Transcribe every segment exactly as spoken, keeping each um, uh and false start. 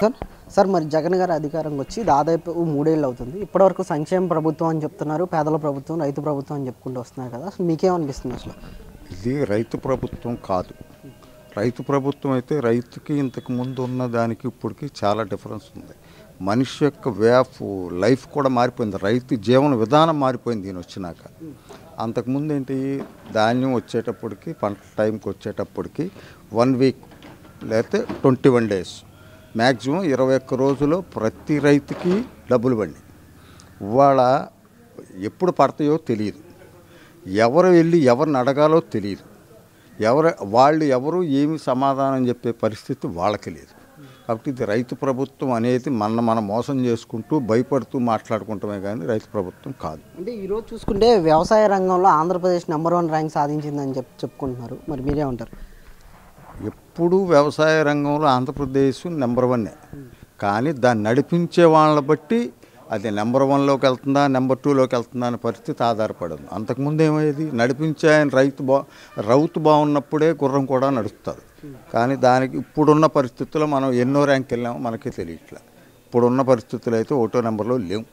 Sir sir మరి జగన్ గారి అధికారం వచ్చి దాదాపు మూడేళ్ళు అవుతుంది. ఇప్పటివరకు సంక్షేమ ప్రభుత్వం అని చెప్తున్నారు, పేదల ప్రభుత్వం, రైతు ప్రభుత్వం అని చెప్పుకుంటూ వస్తున్నారు కదా. అసలు మీకేమనిపిస్తుంది? అసలు ఇది రైతు ప్రభుత్వం కాదు. రైతు ప్రభుత్వం అయితే రైతుకి ఇంతకు ముందు ఉన్న దానికి ఇప్పటికి చాలా డిఫరెన్స్ ఉంది. మనిషి యొక్క వే ఆఫ్ లైఫ్ కూడా మారిపోయింది. రైతు జీవన విధానం మారిపోయింది దీని వచ్చినాక. అంతకుముందు ఏంటి, ధాన్యం వచ్చేటప్పటికి పంట టైంకి వచ్చేటప్పటికి వన్ వీక్ లేకపోతే ట్వంటీ వన్ డేస్ మ్యాక్సిమం ఇరవై ఒక్క రోజులో ప్రతి రైతుకి డబ్బులు పడి. ఇవాళ ఎప్పుడు పడతాయో తెలియదు, ఎవరు వెళ్ళి ఎవరిని అడగాలో తెలియదు, ఎవరు వాళ్ళు ఎవరు ఏమి సమాధానం చెప్పే పరిస్థితి వాళ్ళకి లేదు. కాబట్టి ఇది రైతు ప్రభుత్వం అనేది మన మనం మోసం చేసుకుంటూ భయపడుతూ మాట్లాడుకుంటామే కానీ రైతు ప్రభుత్వం కాదు. అంటే ఈరోజు చూసుకుంటే వ్యవసాయ రంగంలో ఆంధ్రప్రదేశ్ నెంబర్ వన్ ర్యాంక్ సాధించిందని చెప్పి చెప్పుకుంటున్నారు. మరి మీరేమంటారు? ఎప్పుడు వ్యవసాయ రంగంలో ఆంధ్రప్రదేశ్ నెంబర్ వన్నే, కానీ దాన్ని నడిపించే వాళ్ళని బట్టి అది నెంబర్ వన్లోకి వెళ్తుందా నెంబర్ టూలోకి వెళ్తుందా అనే పరిస్థితి ఆధారపడదు. అంతకుముందు ఏమయ్యేది, నడిపించే ఆయన రైతు బా రౌతు బాగున్నప్పుడే గుర్రం కూడా నడుస్తుంది. కానీ దానికి ఇప్పుడున్న పరిస్థితుల్లో మనం ఎన్నో ర్యాంక్ వెళ్ళామో మనకి తెలియట్లే. ఇప్పుడున్న పరిస్థితులు అయితే ఒకటో నెంబర్లో లేవు.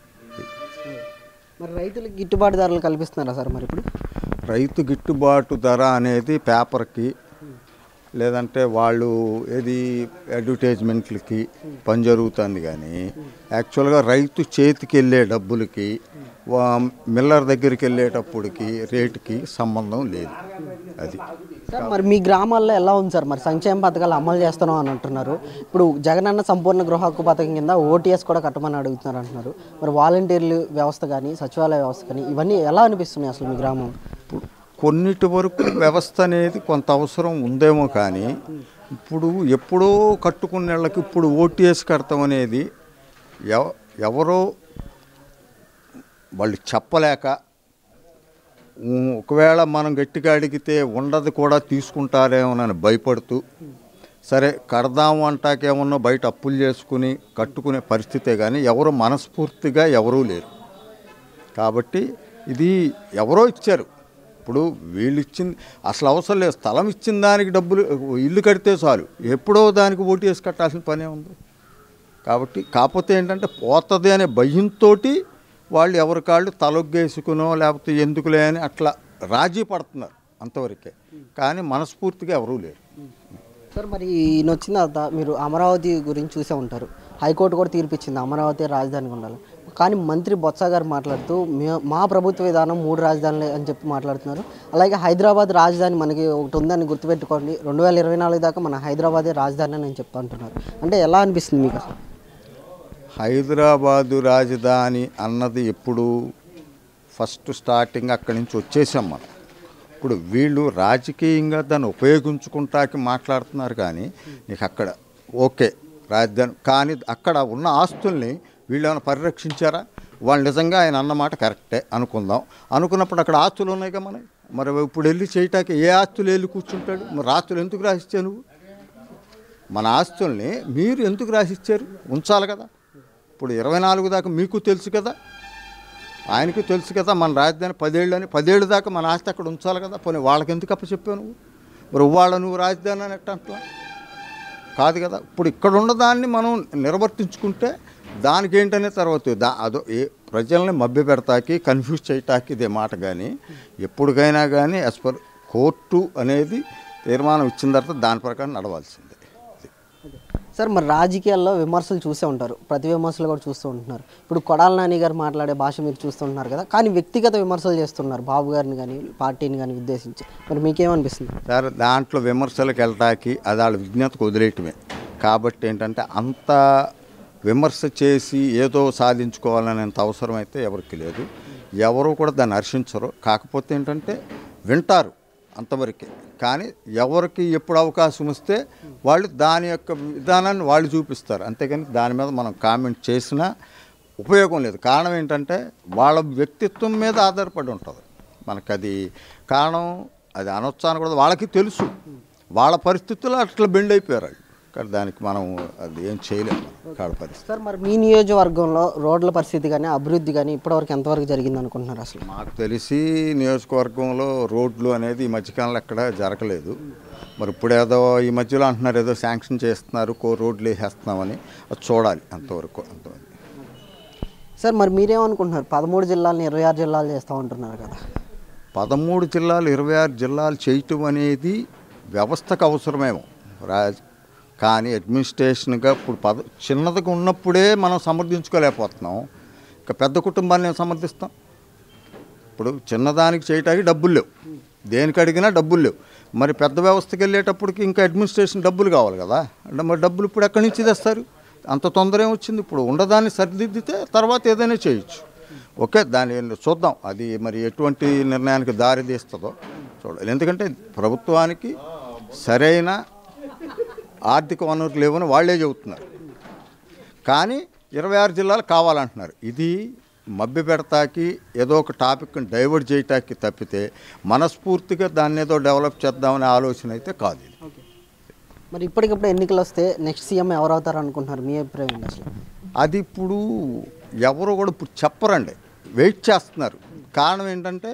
మరి రైతులకు గిట్టుబాటు ధరలు కల్పిస్తున్నారా సార్? మరి ఇప్పుడు రైతు గిట్టుబాటు ధర అనేది పేపర్కి లేదంటే వాళ్ళు ఏది అడ్వర్టైజ్మెంట్లకి పని జరుగుతుంది, కానీ యాక్చువల్గా రైతు చేతికి వెళ్ళే డబ్బులకి మిల్లర్ దగ్గరికి వెళ్ళేటప్పటికి రేటుకి సంబంధం లేదు. అది సార్ మరి మీ గ్రామాల్లో ఎలా ఉంది సార్? మరి సంక్షేమ పథకాలు అమలు చేస్తున్నాం అని అంటున్నారు. ఇప్పుడు జగనన్న సంపూర్ణ గృహ హక్కు పథకం కింద ఓటీఎస్ కూడా కట్టమని అడుగుతున్నారు అంటున్నారు. మరి వాలంటీర్లు వ్యవస్థ కానీ సచివాలయ వ్యవస్థ కానీ ఇవన్నీ ఎలా అనిపిస్తున్నాయి అసలు మీ గ్రామం? కొన్నిటి వరకు వ్యవస్థ అనేది కొంత అవసరం ఉందేమో, కానీ ఇప్పుడు ఎప్పుడో కట్టుకున్న వాళ్ళకి ఇప్పుడు ఓటీఎస్ కడతాం అనేది ఎవ ఎవరో వాళ్ళు చెప్పలేక, ఒకవేళ మనం గట్టిగా అడిగితే ఉండదు కూడా తీసుకుంటారేమోనని భయపడుతూ సరే కడదాము అంటాకేమన్నా బయట అప్పులు చేసుకుని కట్టుకునే పరిస్థితే, కానీ ఎవరు మనస్ఫూర్తిగా ఎవరూ లేరు. కాబట్టి ఇది ఎవరో ఇచ్చారు. ఇప్పుడు వీళ్ళు ఇచ్చింది అసలు అవసరం లేదు. స్థలం ఇచ్చిన దానికి డబ్బులు ఇల్లు కడితే చాలు, ఎప్పుడో దానికి ఓటు వేసి కట్టాల్సిన పనే ఉంది. కాబట్టి కాకపోతే ఏంటంటే పోతుంది అనే భయంతో వాళ్ళు ఎవరి కాళ్ళు తలొగ్గేసుకునో లేకపోతే ఎందుకులే అని అట్లా రాజీ పడుతున్నారు అంతవరకే, కానీ మనస్ఫూర్తిగా ఎవరూ లేరు. సార్ మరి ఈయన వచ్చిన తర్వాత మీరు అమరావతి గురించి చూసే ఉంటారు. హైకోర్టు కూడా తీర్పిచ్చింది అమరావతి రాజధానికి ఉండాలి. కానీ మంత్రి బొత్స గారు మాట్లాడుతూ మా ప్రభుత్వ విధానం మూడు రాజధానులే అని చెప్పి మాట్లాడుతున్నారు. అలాగే హైదరాబాద్ రాజధాని మనకి ఒకటి ఉందని గుర్తుపెట్టుకోండి, రెండు వేల ఇరవై నాలుగు దాకా మన హైదరాబాదే రాజధాని అని చెప్పి అంటున్నారు. అంటే ఎలా అనిపిస్తుంది మీకు అసలు? హైదరాబాదు రాజధాని అన్నది ఎప్పుడు ఫస్ట్ స్టార్టింగ్ అక్కడి నుంచి వచ్చేసాం మనం. ఇప్పుడు వీళ్ళు రాజకీయంగా దాన్ని ఉపయోగించుకుంటాకి మాట్లాడుతున్నారు, కానీ నీకు అక్కడ ఓకే రాజధాని, కానీ అక్కడ ఉన్న ఆస్తుల్ని వీళ్ళు ఏమైనా పరిరక్షించారా? వాళ్ళు నిజంగా ఆయన అన్నమాట కరెక్టే అనుకుందాం. అనుకున్నప్పుడు అక్కడ ఆస్తులు ఉన్నాయి కదా మనకి. మరి ఇప్పుడు వెళ్ళి చేయటానికి ఏ ఆస్తులు వెళ్ళి కూర్చుంటాడు? మరి ఆస్తులు ఎందుకు రాసిచ్చావు నువ్వు? మన ఆస్తుల్ని మీరు ఎందుకు రాసిచ్చారు? ఉంచాలి కదా. ఇప్పుడు ఇరవై నాలుగు దాకా మీకు తెలుసు కదా, ఆయనకి తెలుసు కదా మన రాజధాని పదేళ్ళు అని. పదేళ్ళు దాకా మన ఆస్తి అక్కడ ఉంచాలి కదా. పోనీ వాళ్ళకి ఎందుకు అప్ప చెప్పావు నువ్వు? మరి వాళ్ళ నువ్వు రాజధాని అని ఎట్ట అంటలా కాదు కదా. ఇప్పుడు ఇక్కడ ఉన్నదాన్ని మనం నిర్వర్తించుకుంటే దానికి ఏంటనే తర్వాత దా అదో ఏ ప్రజల్ని మభ్య పెడతాకి కన్ఫ్యూజ్ చేయటానికి ఇదే మాట. కానీ ఎప్పటికైనా కానీ యాజ్ పర్ కోర్టు అనేది తీర్మానం ఇచ్చిన తర్వాత దాని ప్రకారం నడవాల్సిందే. సార్ మరి రాజకీయాల్లో విమర్శలు చూసే ఉంటారు, ప్రతి విమర్శలు కూడా చూస్తూ ఉంటున్నారు. ఇప్పుడు కొడాల నాని గారు మాట్లాడే భాష మీరు చూస్తుంటున్నారు కదా, కానీ వ్యక్తిగత విమర్శలు చేస్తున్నారు బాబు గారిని కానీ పార్టీని కానీ ఉద్దేశించి. మరి మీకేమనిపిస్తుంది? సార్ దాంట్లో విమర్శలకు వెళ్ళటానికి అది వాళ్ళ విజ్ఞతకు వదిలేయటమే. కాబట్టి ఏంటంటే అంత విమర్శ చేసి ఏదో సాధించుకోవాలనేంత అవసరం అయితే ఎవరికి లేదు. ఎవరు కూడా దాన్ని హర్షించరు. కాకపోతే ఏంటంటే వింటారు అంతవరకే. కానీ ఎవరికి ఎప్పుడు అవకాశం వస్తే వాళ్ళు దాని యొక్క విధానాన్ని వాళ్ళు చూపిస్తారు. అంతేగాని దాని మీద మనం కామెంట్ చేసినా ఉపయోగం లేదు. కారణం ఏంటంటే వాళ్ళ వ్యక్తిత్వం మీద ఆధారపడి ఉంటుంది మనకు. అది కారణం అది అనొచ్చాను కూడా వాళ్ళకి తెలుసు. వాళ్ళ పరిస్థితుల్లో అట్లా బెండ్ అయిపోయారు వాళ్ళు. కానీ దానికి మనం అది ఏం చేయలేము కాడ పరిస్థితి. సార్ మరి మీ నియోజకవర్గంలో రోడ్ల పరిస్థితి కానీ అభివృద్ధి కానీ ఇప్పటివరకు ఎంతవరకు జరిగింది అనుకుంటున్నారు? అసలు మాకు తెలిసి నియోజకవర్గంలో రోడ్లు అనేది ఈ మధ్యకాలంలో ఎక్కడ జరగలేదు. మరి ఇప్పుడు ఏదో ఈ మధ్యలో అంటున్నారు ఏదో శాంక్షన్ చేస్తున్నారు కో రోడ్లు వేసేస్తున్నామని, అది చూడాలి అంతవరకు అంతవరకు. సార్ మరి మీరేమనుకుంటున్నారు? పదమూడు జిల్లాలను ఇరవై ఆరు జిల్లాలు చేస్తూ ఉంటున్నారు కదా. పదమూడు జిల్లాలు ఇరవై ఆరు జిల్లాలు చేయటం అనేది వ్యవస్థకు అవసరమేమో రాజ్ కానీ అడ్మినిస్ట్రేషన్గా ఇప్పుడు పద చిన్నదిగా ఉన్నప్పుడే మనం సమర్థించుకోలేకపోతున్నాం. ఇంకా పెద్ద కుటుంబాన్ని మేము సమర్థిస్తాం. ఇప్పుడు చిన్నదానికి చేయటానికి డబ్బులు లేవు, దేనికి అడిగినా డబ్బులు లేవు. మరి పెద్ద వ్యవస్థకి వెళ్ళేటప్పటికి ఇంకా అడ్మినిస్ట్రేషన్ డబ్బులు కావాలి కదా. అంటే మరి డబ్బులు ఇప్పుడు ఎక్కడి నుంచి తెస్తారు? అంత తొందర ఏమొచ్చింది? ఇప్పుడు ఉండదాన్ని సరిదిద్దితే తర్వాత ఏదైనా చేయొచ్చు. ఓకే, దాన్ని చూద్దాం అది మరి ఎటువంటి నిర్ణయానికి దారి తీస్తుందో చూడాలి. ఎందుకంటే ప్రభుత్వానికి సరైన ఆర్థిక వనరులు లేవని వాళ్ళే చెబుతున్నారు. కానీ ఇరవై ఆరు జిల్లాలు కావాలంటున్నారు. ఇది మభ్య పెడతాకి ఏదో ఒక టాపిక్ని డైవర్ట్ చేయటానికి తప్పితే మనస్ఫూర్తిగా దాన్ని ఏదో డెవలప్ చేద్దామనే ఆలోచన అయితే కాదు. మరి ఇప్పటికిప్పుడు ఎన్నికలు వస్తే నెక్స్ట్ సీఎం ఎవరు అవుతారు అనుకుంటున్నారు? మీ అభిప్రాయం ఏంటి అసలు? అది ఇప్పుడు ఎవరు కూడా ఇప్పుడు చెప్పరండి, వెయిట్ చేస్తున్నారు. కారణం ఏంటంటే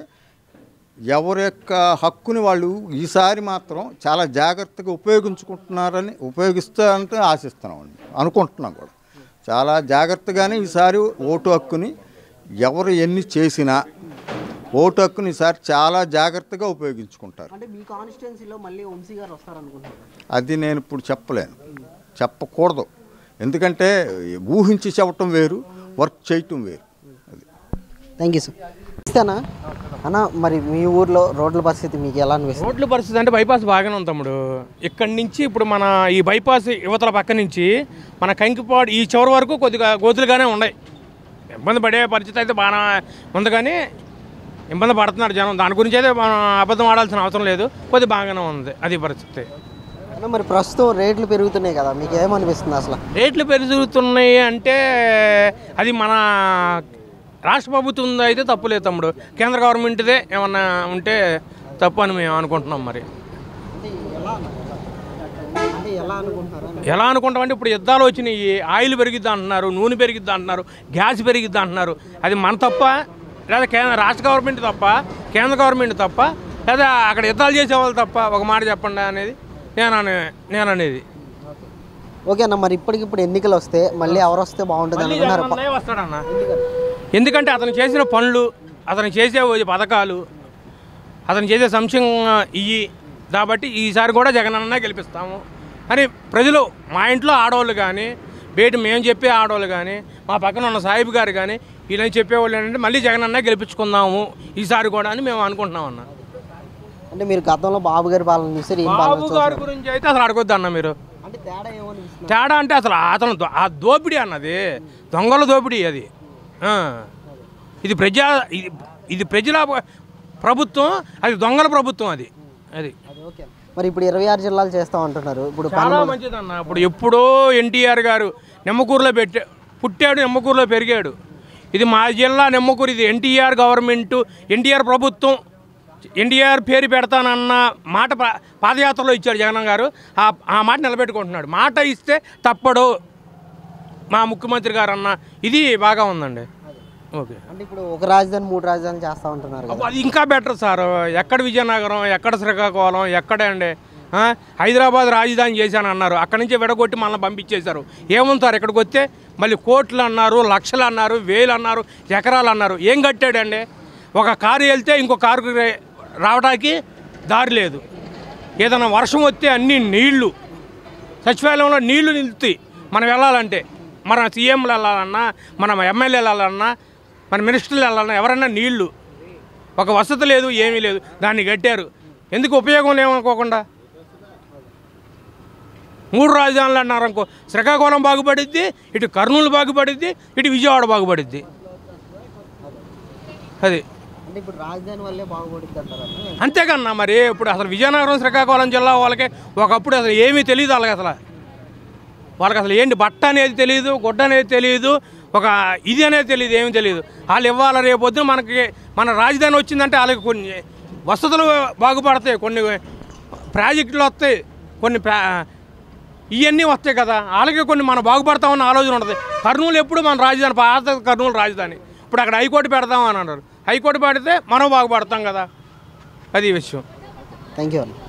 ఎవరి యొక్క హక్కుని వాళ్ళు ఈసారి మాత్రం చాలా జాగ్రత్తగా ఉపయోగించుకుంటున్నారని ఉపయోగిస్తారంటే ఆశిస్తున్నాం అండి, అనుకుంటున్నాం కూడా. చాలా జాగ్రత్తగానే ఈసారి ఓటు హక్కుని ఎవరు ఎన్ని చేసినా ఓటు హక్కుని ఈసారి చాలా జాగ్రత్తగా ఉపయోగించుకుంటారు. అంటే మీ కాన్స్టిట్యున్సీలో మళ్ళీ వంశీ గారు వస్తారనుకుంటున్నారు? అది నేను ఇప్పుడు చెప్పలేను, చెప్పకూడదు. ఎందుకంటే ఊహించి చెప్పటం వేరు, వర్క్ చేయటం వేరు. అది. Thank you sir. ఇస్తానా అన్న, మరి మీ ఊర్లో రోడ్ల పరిస్థితి మీకు ఎలా అనిపిస్తుంది? రోడ్ల పరిస్థితి అంటే బైపాస్ బాగానే ఉంది తమ్ముడు. ఇక్కడి నుంచి ఇప్పుడు మన ఈ బైపాస్ యువతల పక్క నుంచి మన కంకిపాడు ఈ చివరి వరకు కొద్దిగా గోతులుగానే ఉన్నాయి. ఇబ్బంది పడే పరిస్థితి అయితే బాగా ఉంది, కానీ ఇబ్బంది పడుతున్నారు జనం. దాని గురించి అయితే మనం అబద్ధం ఆడాల్సిన అవసరం లేదు, కొద్దిగా బాగానే ఉంది అది పరిస్థితి. అన్న మరి ప్రస్తుతం రేట్లు పెరుగుతున్నాయి కదా, మీకు ఏమనిపిస్తుంది అసలు? రేట్లు పెరుగుతున్నాయి అంటే అది మన రాష్ట్ర ప్రభుత్వం అయితే తప్పు లేదు తమ్ముడు, కేంద్ర గవర్నమెంట్దే ఏమన్నా ఉంటే తప్పు అని మేము అనుకుంటున్నాం. మరి ఎలా అనుకుంటామంటే ఇప్పుడు యుద్ధాలు వచ్చినాయి, ఆయిల్ పెరిగిద్ది అంటున్నారు, నూనె పెరిగిద్ది అంటున్నారు, గ్యాస్ పెరిగిద్ది అంటున్నారు. అది మన తప్ప లేదా కేంద్ర రాష్ట్ర గవర్నమెంట్ తప్ప, కేంద్ర గవర్నమెంట్ తప్ప, లేదా అక్కడ యుద్ధాలు చేసేవాళ్ళు తప్ప? ఒక మాట చెప్పండి అనేది నేను నేను అనేది. ఓకే అన్న, మరి ఇప్పటికిప్పుడు ఎన్నికలు వస్తే మళ్ళీ ఎవరు వస్తే బాగుంటుంది అనుకున్నారు? వస్తాడన్న, ఎందుకంటే అతను చేసిన పనులు, అతను చేసే పథకాలు, అతను చేసే సంక్షేమ ఇవి కాబట్టి ఈసారి కూడా జగనన్న గెలిపిస్తాము అని ప్రజలు, మా ఇంట్లో ఆడవాళ్ళు కానీ, బయట మేము చెప్పే ఆడవాళ్ళు కానీ, మా పక్కన ఉన్న సాహిబ్ గారు కానీ ఇలా చెప్పేవాళ్ళు ఏంటంటే మళ్ళీ జగనన్న గెలిపించుకుందాము ఈసారి కూడా అని మేము అనుకుంటున్నాం అన్న. అంటే మీరు గతంలో బాబు గారి పాలన చూసారు, బాబు గారి గురించి అయితే అసలు అడగొద్దు అన్న మీరు. అంటే తేడా ఏమనిపిస్తుంది? తేడా అంటే అసలు అతను ఆ దోపిడీ అన్నది దొంగల దోపిడీ అది. ఇది ప్రజా ఇది ఇది ప్రజల ప్రభుత్వం, అది దొంగల ప్రభుత్వం అది అది ఓకే. మరి ఇప్పుడు ఇరవై ఆరు జిల్లాలు చేస్తాం అంటున్నారు, ఇప్పుడు చాలా మంచిదన్న. ఇప్పుడు ఎప్పుడో ఎన్టీఆర్ గారు నిమ్మకూరులో పెట్టా పుట్టాడు, నిమ్మకూరులో పెరిగాడు. ఇది మా జిల్లా నిమ్మకూరు, ఇది ఎన్టీఆర్ గవర్నమెంటు, ఎన్టీఆర్ ప్రభుత్వం, ఎన్టీఆర్ పేరు పెడతానన్న మాట పాదయాత్రలో ఇచ్చాడు జగన్ గారు. ఆ మాట నిలబెట్టుకుంటున్నాడు. మాట ఇస్తే తప్పడు మా ముఖ్యమంత్రి గారు అన్న ఇది బాగా ఉందండి. ఓకే. అంటే ఇప్పుడు ఒక రాజధాని మూడు రాజధానులు చేస్తూ ఉంటున్నారు, అది ఇంకా బెటర్ సార్. ఎక్కడ విజయనగరం, ఎక్కడ శ్రీకాకుళం, ఎక్కడే అండి హైదరాబాద్ రాజధాని చేశాను అన్నారు, అక్కడి నుంచి విడగొట్టి మళ్ళీ పంపించేశారు. ఏముంది సార్ ఇక్కడికి వస్తే మళ్ళీ కోట్లు అన్నారు, లక్షలు అన్నారు, వేలు అన్నారు, ఎకరాలు అన్నారు. ఏం కట్టాడండి? ఒక కారు వెళ్తే ఇంకో కారు రావడానికి దారి లేదు. ఏదైనా వర్షం వస్తే అన్ని నీళ్లు, సచివాలయంలో నీళ్లు నిలుస్తాయి మనం వెళ్ళాలంటే. మన సీఎంలు వెళ్ళాలన్నా, మన ఎమ్మెల్యేలు వెళ్ళాలన్నా, మన మినిస్టర్లు వెళ్ళాలన్నా ఎవరన్నా నీళ్లు, ఒక వసతి లేదు, ఏమీ లేదు. దాన్ని కట్టారు, ఎందుకు ఉపయోగం లేవనుకోకుండా. మూడు రాజధానులు అన్నారు అనుకో, శ్రీకాకుళం బాగుపడిద్ది, ఇటు కర్నూలు బాగుపడిద్ది, ఇటు విజయవాడ బాగుపడిద్ది. అది ఇప్పుడు రాజధాని వల్లే బాగుపడిద్ది అంటారు. అంతేకన్నా మరి ఇప్పుడు అసలు విజయనగరం శ్రీకాకుళం జిల్లా వాళ్ళకి ఒకప్పుడు అసలు ఏమీ తెలియదు వాళ్ళకి. అసలు వాళ్ళకి అసలు ఏంటి బట్ట అనేది తెలియదు, గుడ్డ అనేది తెలియదు, ఒక ఇది అనేది తెలియదు, ఏమీ తెలియదు. వాళ్ళు ఇవ్వాలి రేపొద్దున మనకి మన రాజధాని వచ్చిందంటే వాళ్ళకి కొన్ని వసతులు బాగుపడతాయి, కొన్ని ప్రాజెక్టులు వస్తాయి, కొన్ని ఇవన్నీ వస్తాయి కదా. వాళ్ళకి కొన్ని మనం బాగుపడతామన్న ఆలోచన ఉంటుంది. కర్నూలు ఎప్పుడు మన రాజధాని, పాత కర్నూలు రాజధాని. ఇప్పుడు అక్కడ హైకోర్టు పెడతామని అన్నారు, హైకోర్టు పెడితే మనం బాగుపడతాం కదా, అది విషయం. Thank you.